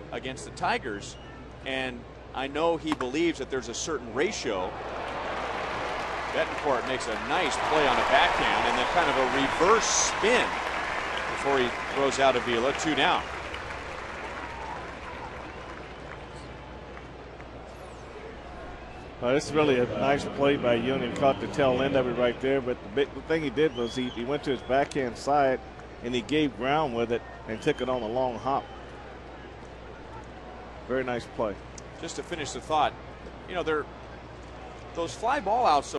against the Tigers, and I know he believes that there's a certain ratio. Betancourt makes a nice play on a backhand and then kind of a reverse spin before he throws out Avila. 2 down. Well, this is really a nice play by Union. Caught the tail end of it right there, but the thing he did was he went to his backhand side and he gave ground with it and took it on a long hop. Very nice play. Just to finish the thought, you know, those fly ball outs